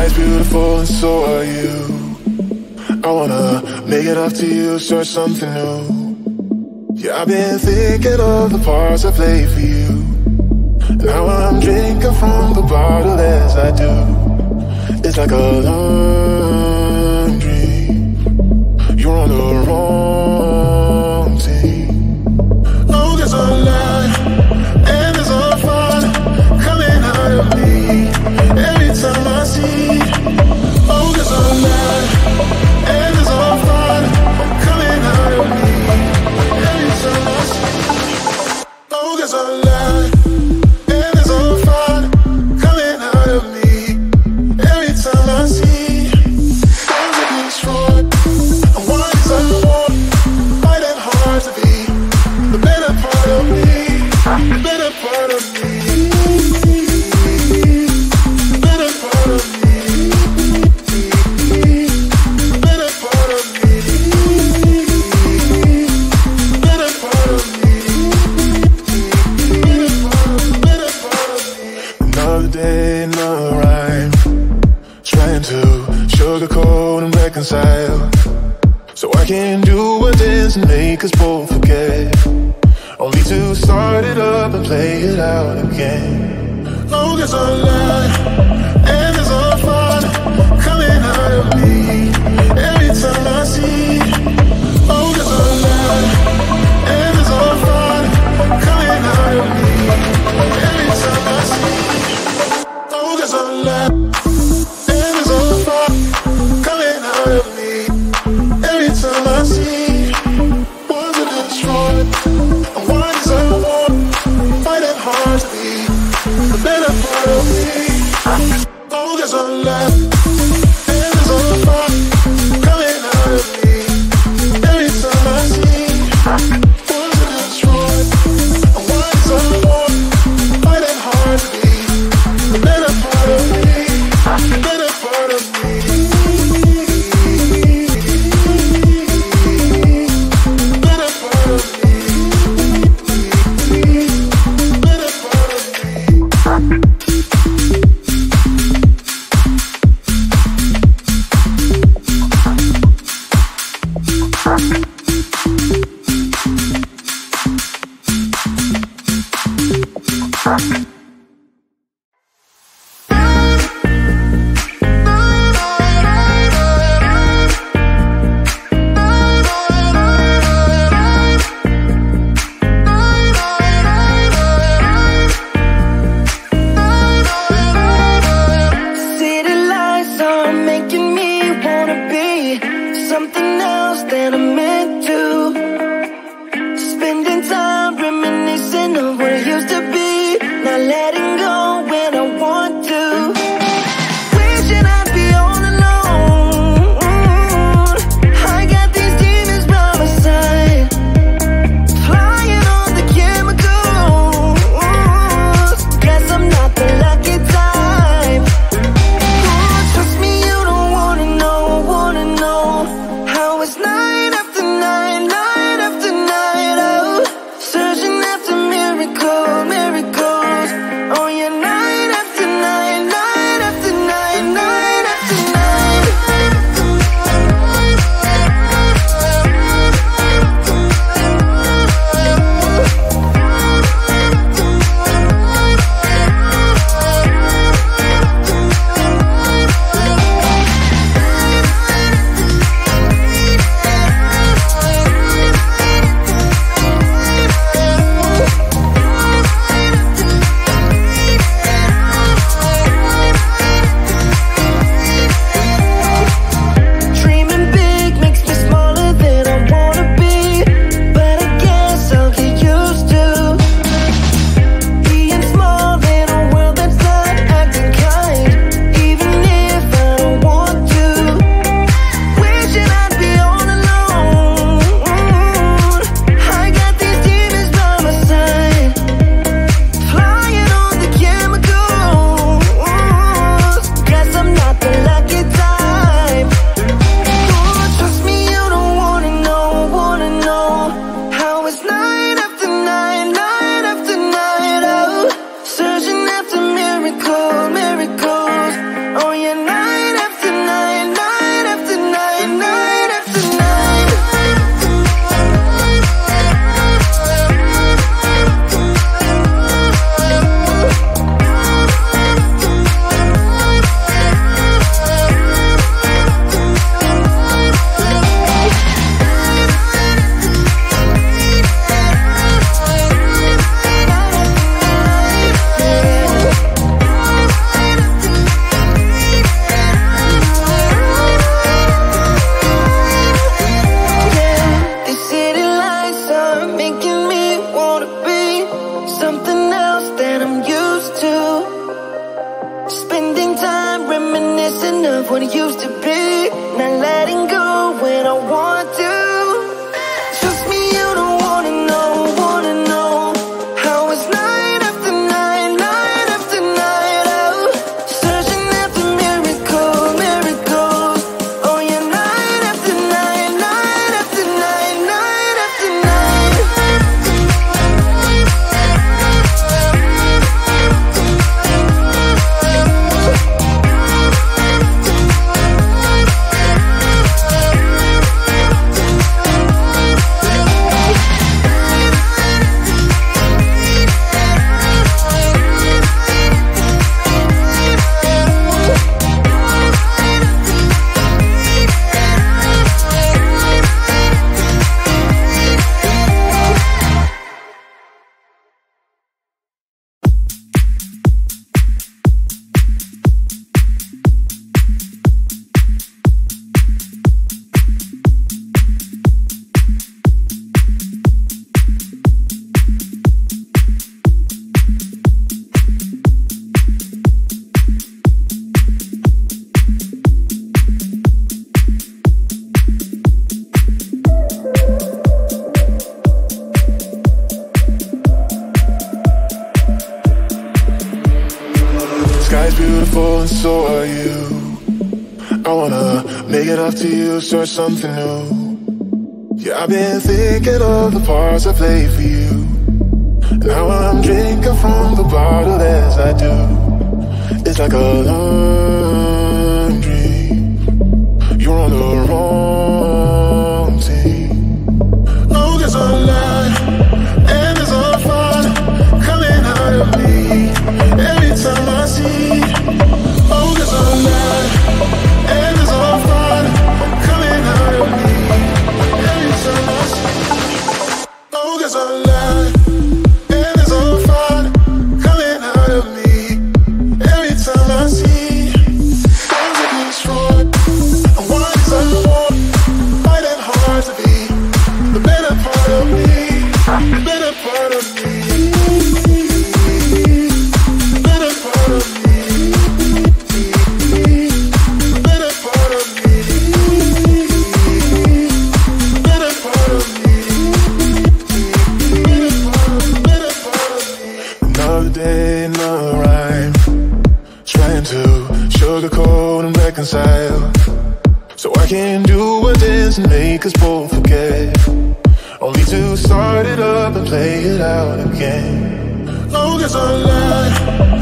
life's beautiful and so are you. I wanna make it up to you, start something new. Yeah, I've been thinking of the parts I played for you. Now I'm drinking from the bottle as I do. It's like a long dream. You're on the wrong team. Oh, there's a light and there's a fire coming out of me every time I see. Oh, there's a light and there's a fire coming out of me every time I see. Oh, there's a light and there's a fire coming out of me every time I see. Things are destroyed and what is unborn, fighting hard to be the better part of me, the better part of me, the better part of me, the better part of me, the better part of me, the better part of me. Another day, another rhyme, trying to sugarcoat and reconcile, so I can do a dance and make us both forget, only to start it up and play it out again. Oh, there's a light and there's a fire coming out of me every time I see. Oh, there's a light and there's a fire coming out of me every time I see. Oh, there's a light and there's a fire coming out of me every time I see. Was it destroyed? And what is unborn? Fighting hard to be the better part of me. Oh, there's a light and there's a fire coming out of me every time I see. Was it destroyed? And what is unborn? Fighting hard to be the better part of me, the better part of me. of what it used to be. Not letting go when I want to. Trust me, you don't wanna know how it's night after night, night after night. Oh, searching after miracles. Oh yeah, night after night, night after night, night after night. Sky's beautiful and so are you. I wanna make it up to you, start something new. Yeah, I've been thinking of the parts I played for you. Now I'm drinking from the bottle as I do. It's like a long dream. You're on the wrong team. Long as I lie and there's a fire coming out of me every time I see. Oh, there's a light and there's a fire coming out of me every time I see. Oh, there's a light and there's a fire coming out of me every time I see. Things are destroyed. And why is I want fighting hard to be the better part of me, the better part of me. Sugarcoat and reconcile, so I can do a dance and make us both forget, only to start it up and play it out again. Long as I lie